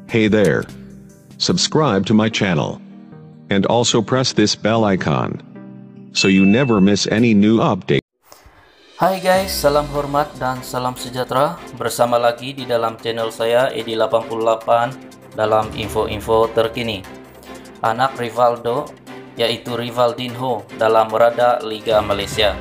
Hey there. Subscribe to my channel. And also press this bell icon. So you never miss any new update. Hai guys, salam hormat dan salam sejahtera. Bersama lagi di dalam channel saya Edi88 dalam info-info terkini. Anak Rivaldo yaitu Rivaldinho dalam berada Liga Malaysia.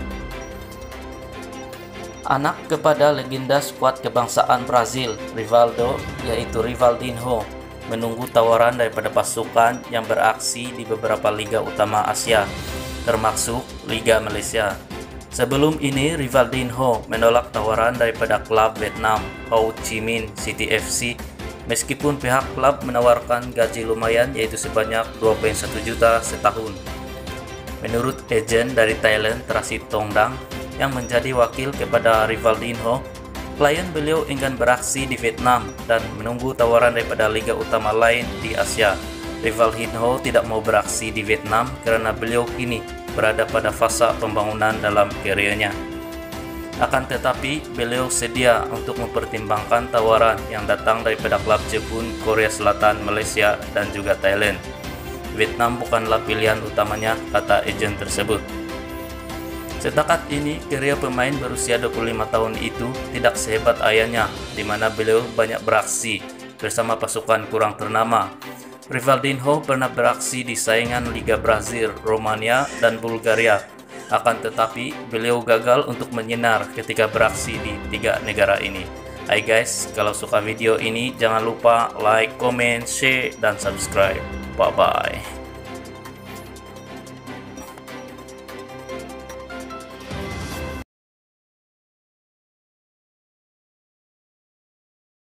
Anak kepada legenda skuad kebangsaan Brazil, Rivaldo yaitu Rivaldinho, menunggu tawaran daripada pasukan yang beraksi di beberapa liga utama Asia, termasuk Liga Malaysia. Sebelum ini, Rivaldinho menolak tawaran daripada klub Vietnam, Ho Chi Minh City FC, meskipun pihak klub menawarkan gaji lumayan yaitu sebanyak 2,1 juta setahun. Menurut ejen dari Thailand, Trasit Tongdang, yang menjadi wakil kepada Rivaldinho, klien beliau ingin beraksi di Vietnam dan menunggu tawaran daripada liga utama lain di Asia. Rivaldinho tidak mau beraksi di Vietnam karena beliau kini berada pada fase pembangunan dalam karirnya. Akan tetapi, beliau sedia untuk mempertimbangkan tawaran yang datang daripada klub Jepun, Korea Selatan, Malaysia, dan juga Thailand. Vietnam bukanlah pilihan utamanya, kata ejen tersebut. Setakat ini, karier pemain berusia 25 tahun itu tidak sehebat ayahnya, di mana beliau banyak beraksi bersama pasukan kurang ternama. Rivaldinho pernah beraksi di saingan Liga Brazil, Romania, dan Bulgaria. Akan tetapi, beliau gagal untuk menyinar ketika beraksi di 3 negara ini. Hai guys, kalau suka video ini jangan lupa like, comment, share, dan subscribe. Bye-bye.